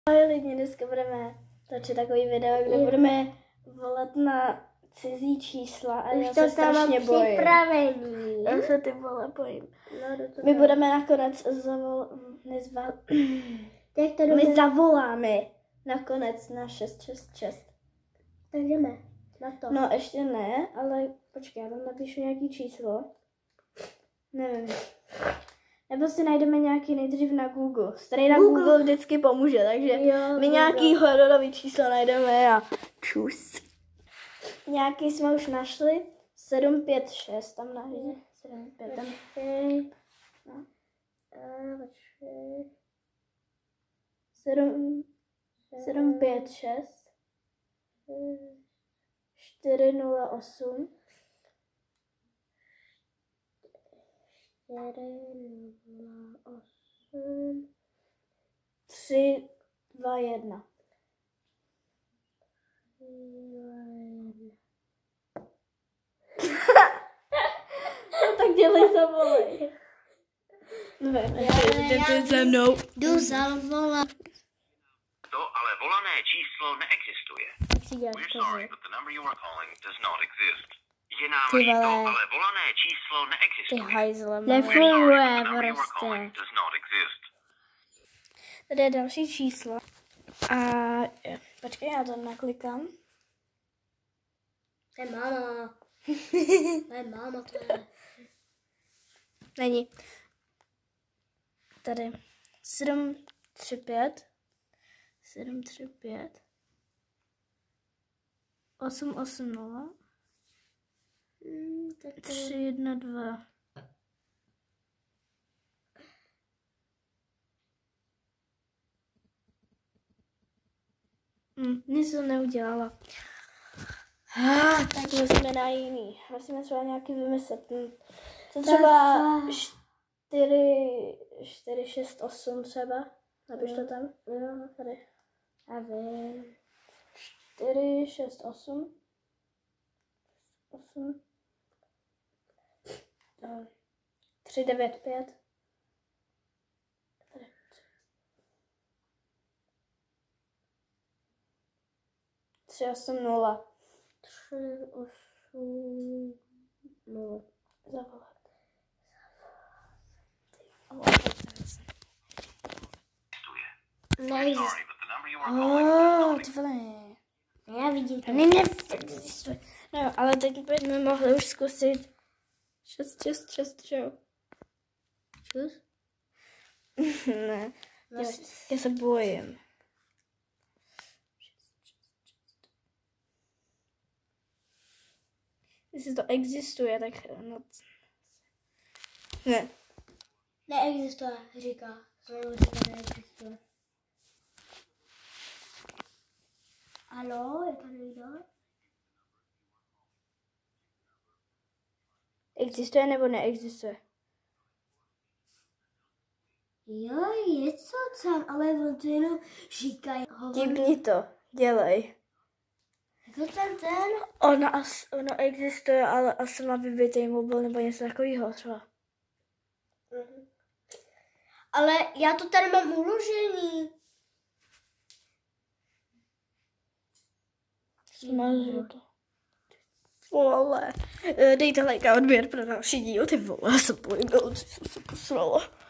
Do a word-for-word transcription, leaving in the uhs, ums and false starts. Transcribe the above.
Ahoj lidi, dneska budeme točit takový video, kde budeme volat na cizí čísla a už já se strašně bojím. Připravený. Já se ty vole bojím. No, do toho. My budeme nakonec zavol... Nezval... My zavoláme nakonec na šest šest šest. Tak jdeme na to. No ještě ne, ale počkej, já tam napíšu nějaký číslo. Nevím. Nebo si najdeme nějaký nejdřív na Google. Starý na Google, Google vždycky pomůže, takže jo, my Google. nějaký hororový číslo najdeme a čus. Nějaký jsme už našli. sedm pět šest tam najdeme. sedm pět tam. No. sedm pět šest čtyři nula osm tři dva jedna. No tak dělej zavolej. Ne, jdete se mnou. Jdu zavolat. To ale volané číslo neexistuje. We're sorry, but the number you are calling does not exist. Je nám Ty líto, vole. ale volané číslo Ty neexistuje. hajzle. Nefunguje The number you are prostě. calling does not exist. Tady je další číslo. A počkej, já to naklikám. To je máma. To je máma, to je. Není. Tady. sedm tři pět. sedm tři pět. osm osm nula. Hmm, tak to tři jedna dva. Hm, nic to neudělala. Ah, tak musíme na jiný. Musíme třeba nějaký vymyslet. Hm. To třeba čtyři, čtyři, šest, osm třeba. Napiš to tam. Jo, tady. A vy. čtyři, šest, osm. osm. tři, devět, pět. Tady. tři, osm, nula. Tři, osm, nula. Zavolat. We're sorry, but the number you are calling does Oh, not ty vole. Já vidím to. Ne, neexistuje. No, ale teď bychom mohli už zkusit šest, šest, šest, čo? Čus? Ne, já, já se bojím. Jestli to existuje, tak no. Ne. Neexistuje, říká. Znovu říká, neexistuje. Haló, je tady někdo? Existuje nebo neexistuje? Jo, je co tam, ale on to jenom říkají. Tipni to, dělej. Jako ten ten? Ono, as, ono existuje, ale asi má vybitý mobil nebo něco takového třeba. Mhm. Ale já to tady mám uložený. Smažu to. Vole. Dejte like a odběr pro další díl, ty vole, já se bojím, co jsem se posrala.